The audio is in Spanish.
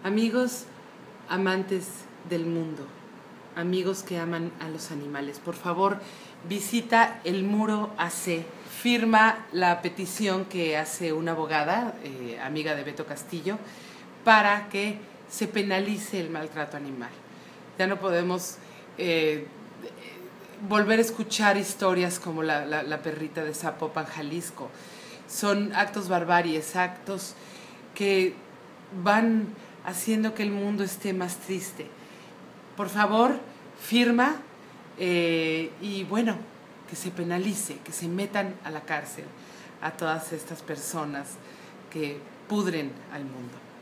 Amigos amantes del mundo, amigos que aman a los animales, por favor, visita el Muro AC. Firma la petición que hace una abogada, amiga de Beto Castillo, para que se penalice el maltrato animal. Ya no podemos volver a escuchar historias como la perrita de Zapopan, Jalisco. Son actos barbaries, actos que van haciendo que el mundo esté más triste. Por favor, firma y bueno, que se penalice, que se metan a la cárcel a todas estas personas que pudren al mundo.